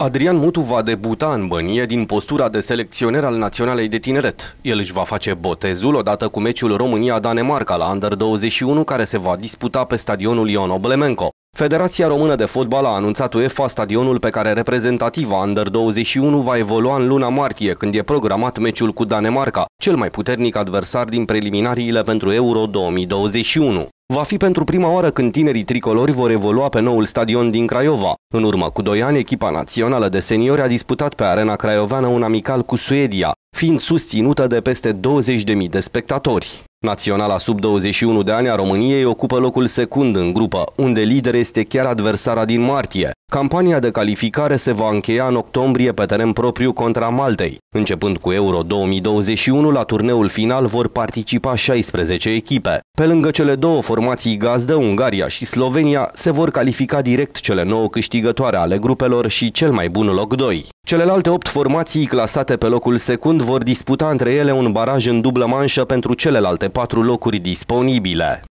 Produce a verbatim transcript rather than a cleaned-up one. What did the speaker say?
Adrian Mutu va debuta în Bănie din postura de selecționer al Naționalei de Tineret. El își va face botezul odată cu meciul România-Danemarca la Under douăzeci și unu, care se va disputa pe stadionul Ion Oblemenco. Federația Română de Fotbal a anunțat UEFA stadionul pe care reprezentativa Under douăzeci și unu va evolua în luna martie, când e programat meciul cu Danemarca, cel mai puternic adversar din preliminariile pentru Euro două mii douăzeci și unu. Va fi pentru prima oară când tinerii tricolori vor evolua pe noul stadion din Craiova. În urmă cu doi ani, echipa națională de seniori a disputat pe arena craioveană un amical cu Suedia, fiind susținută de peste douăzeci de mii de spectatori. Naționala sub douăzeci și unu de ani a României ocupă locul secund în grupă, unde lider este chiar adversara din martie. Campania de calificare se va încheia în octombrie pe teren propriu contra Maltei. Începând cu Euro două mii douăzeci și unu, la turneul final vor participa șaisprezece echipe. Pe lângă cele două formații gazdă, Ungaria și Slovenia, se vor califica direct cele nouă câștigătoare ale grupelor și cel mai bun loc doi. Celelalte opt formații clasate pe locul secund vor disputa între ele un baraj în dublă manșă pentru celelalte patru locuri disponibile.